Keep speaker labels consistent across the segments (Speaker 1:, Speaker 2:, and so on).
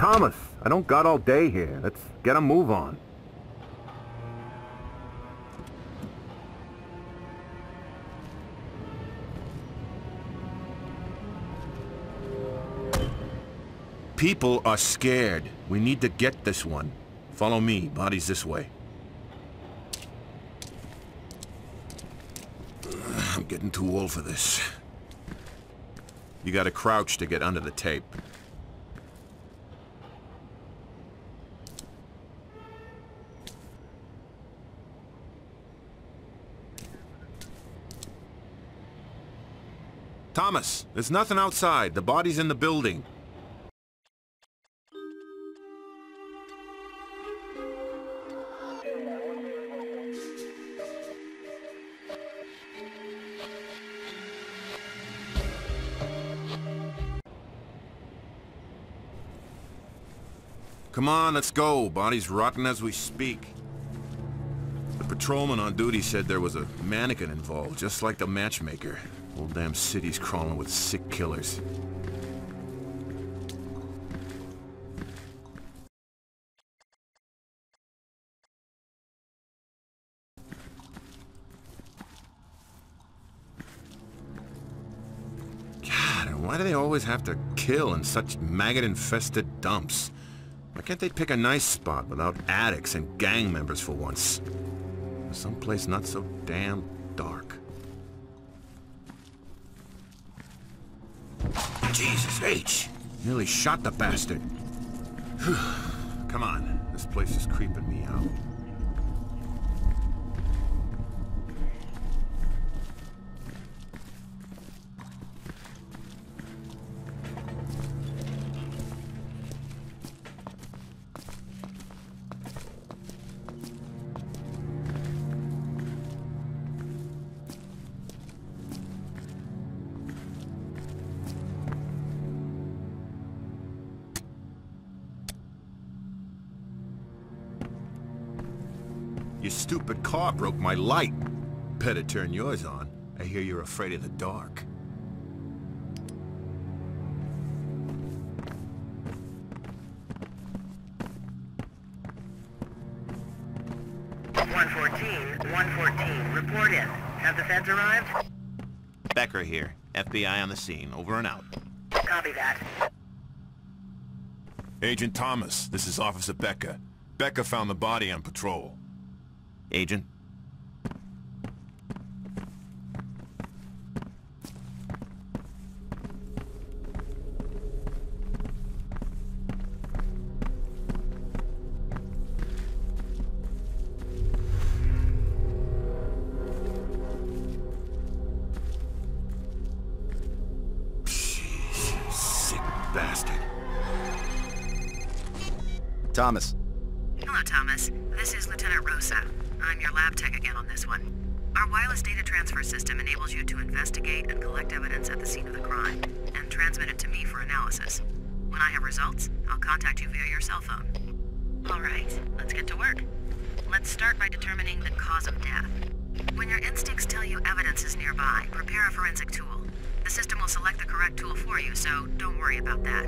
Speaker 1: Thomas, I don't got all day here. Let's get a move on.
Speaker 2: People are scared. We need to get this one. Follow me. Body's this way. I'm getting too old for this. You gotta crouch to get under the tape. Thomas, there's nothing outside. The body's in the building. Come on, let's go. Body's rotten as we speak. The patrolman on duty said there was a mannequin involved, just like the matchmaker. Whole damn city's crawling with sick killers. God, and why do they always have to kill in such maggot-infested dumps? Why can't they pick a nice spot without addicts and gang members for once? Someplace not so damn dark. Jesus H! Nearly shot the bastard. Come on, this place is creeping me out. Your stupid car broke my light. Better turn yours on. I hear you're afraid of the dark.
Speaker 3: Report in. Have the feds arrived?
Speaker 2: Becker here. FBI on the scene. Over and out.
Speaker 3: Copy that.
Speaker 4: Agent Thomas, this is Officer Becker. Becker found the body on patrol.
Speaker 2: Agent? Bastard.
Speaker 5: Thomas.
Speaker 3: Hello, Thomas. This is Lieutenant Rosa. I'm your lab tech again on this one. Our wireless data transfer system enables you to investigate and collect evidence at the scene of the crime, and transmit it to me for analysis. When I have results, I'll contact you via your cell phone. Alright, let's get to work. Let's start by determining the cause of death. When your instincts tell you evidence is nearby, prepare a forensic tool. The system will select the correct tool for you, so don't worry about that.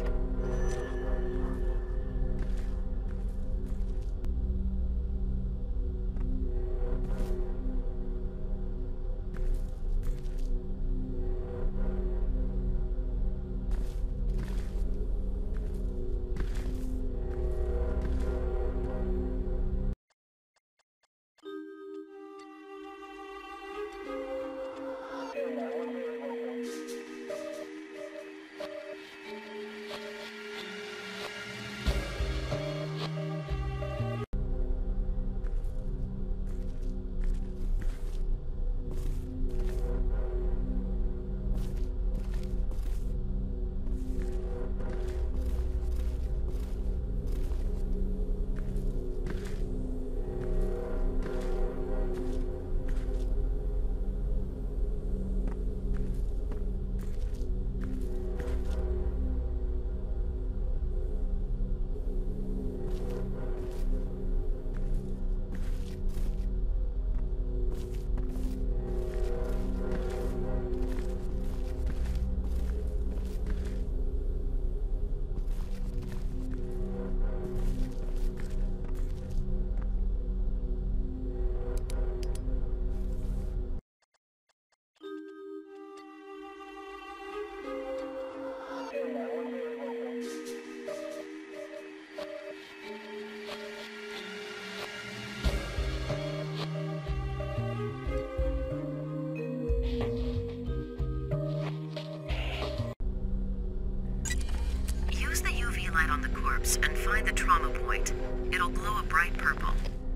Speaker 3: lamps and find the trauma point. It'll glow a bright purple.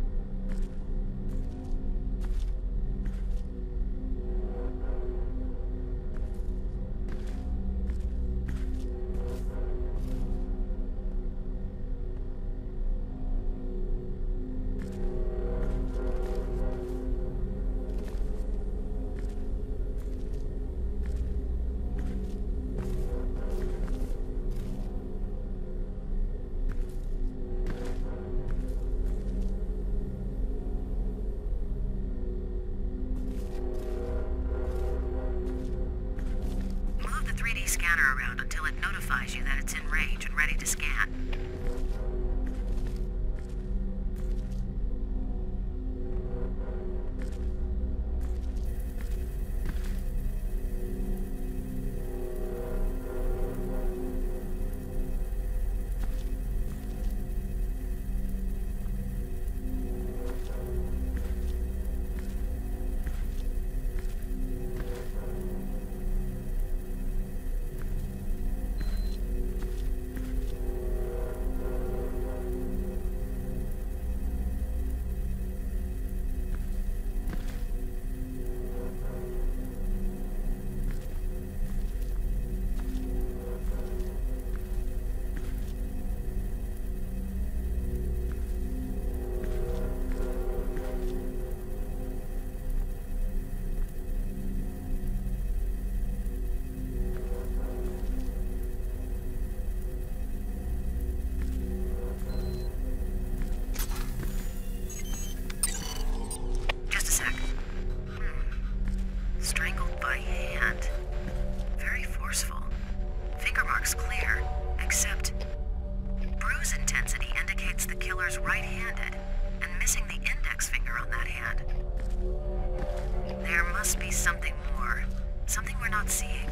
Speaker 3: Scanner around until it notifies you that it's in range and ready to scan. Strangled by hand. Very forceful. Finger marks clear, except bruise intensity indicates the killer's right-handed, and missing the index finger on that hand. There must be something more. Something we're not seeing.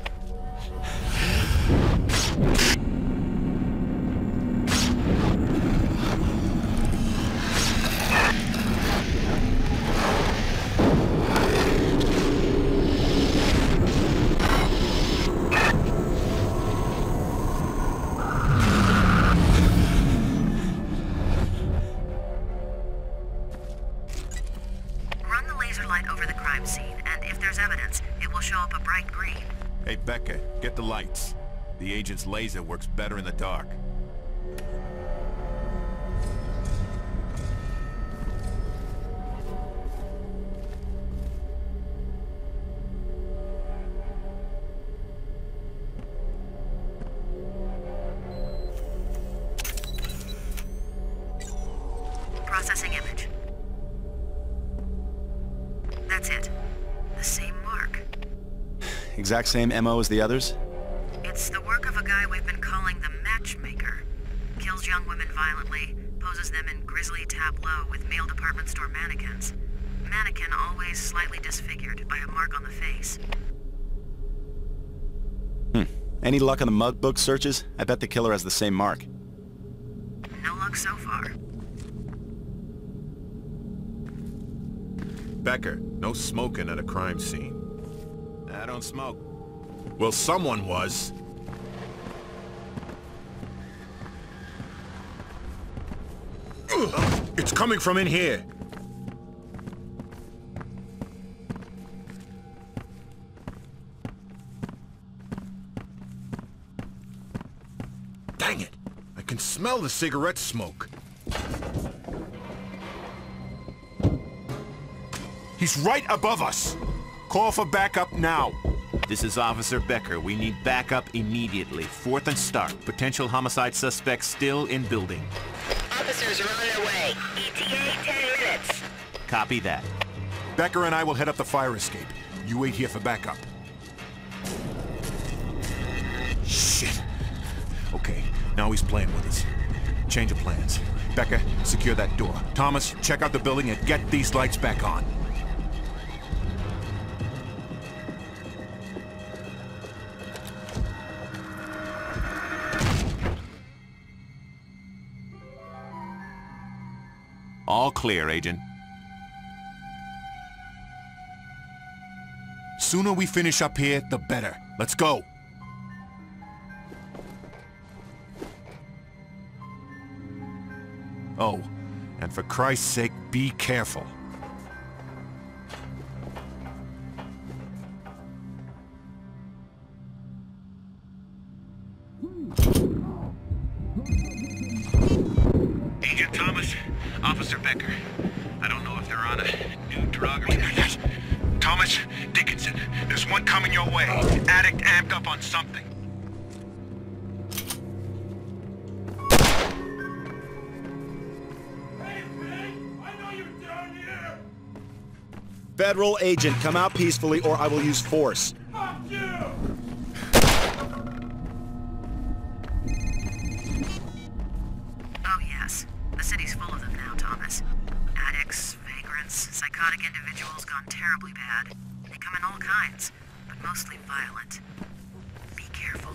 Speaker 3: Light over the crime scene, and if there's evidence, it will show up a bright green.
Speaker 4: Hey, Becca, get the lights. The agent's laser works better in the dark.
Speaker 3: Processing image. That's it. The same mark.
Speaker 5: Exact same MO as the others?
Speaker 3: It's the work of a guy we've been calling the Matchmaker. Kills young women violently, poses them in grisly tableau with male department store mannequins. Mannequin always slightly disfigured by a mark on the face.
Speaker 5: Any luck on the mug book searches? I bet the killer has the same mark.
Speaker 3: No luck so far.
Speaker 2: Becker, no smoking at a crime scene.
Speaker 4: I don't smoke.
Speaker 2: Well, someone was. Ugh, it's coming from in here. Dang it! I can smell the cigarette smoke.
Speaker 4: He's right above us! Call for backup now!
Speaker 6: This is Officer Becker. We need backup immediately. 4th and Stark. Potential homicide suspects still in building.
Speaker 3: Officers are on their way. ETA 10 minutes.
Speaker 6: Copy that.
Speaker 4: Becker and I will head up the fire escape. You wait here for backup.
Speaker 2: Shit. Okay, now he's playing with us. Change of plans. Becca, secure that door. Thomas, check out the building and get these lights back on.
Speaker 6: All clear, Agent.
Speaker 4: Sooner we finish up here, the better. Let's go. Oh, and for Christ's sake, be careful.
Speaker 6: Agent Thomas, Officer Becker. I don't know if they're on a new drug or...
Speaker 4: Thomas, Dickinson, there's one coming your way. Addict amped up on something.
Speaker 5: Federal agent, come out peacefully or I will use force.
Speaker 3: Oh yes, the city's full of them now, Thomas. Addicts, vagrants, psychotic individuals gone terribly bad. They come in all kinds, but mostly violent. Be careful.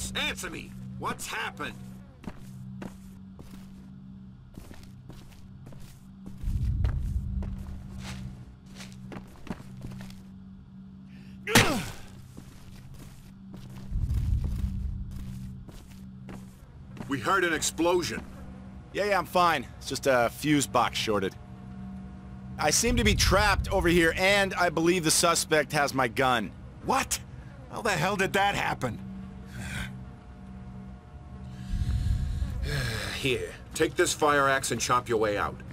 Speaker 2: Thomas, answer me! What's happened? We heard an explosion.
Speaker 5: Yeah, I'm fine. It's just a fuse box shorted. I seem to be trapped over here, and I believe the suspect has my gun.
Speaker 2: What? How the hell did that happen? Here, take this fire axe and chop your way out.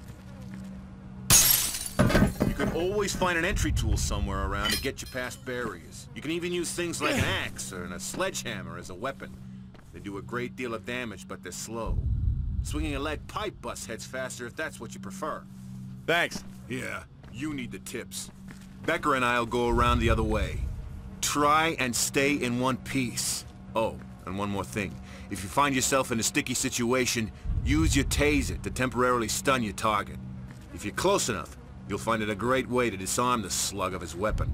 Speaker 2: You can always find an entry tool somewhere around to get you past barriers. You can even use things like an axe or a sledgehammer as a weapon. They do a great deal of damage, but they're slow. Swinging a lead pipe busts heads faster if that's what you prefer.
Speaker 5: Thanks.
Speaker 2: Yeah, you need the tips. Becker and I'll go around the other way. Try and stay in one piece. Oh, and one more thing. If you find yourself in a sticky situation, use your taser to temporarily stun your target. If you're close enough, you'll find it a great way to disarm the slug of his weapon.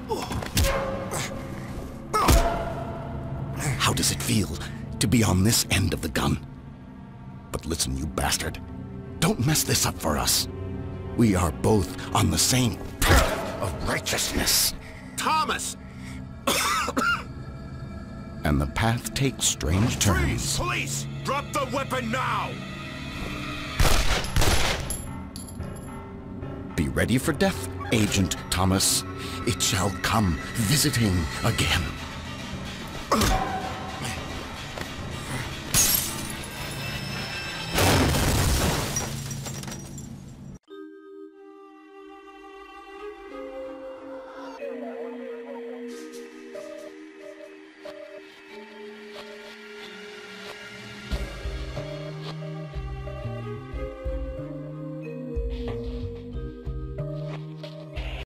Speaker 7: How does it feel to be on this end of the gun? But listen, you bastard. Don't mess this up for us. We are both on the same path of righteousness.
Speaker 2: Thomas!
Speaker 7: And the path takes strange turns.
Speaker 2: Freeze! Police! Drop the weapon now!
Speaker 7: Be ready for death, Agent Thomas. It shall come visiting again.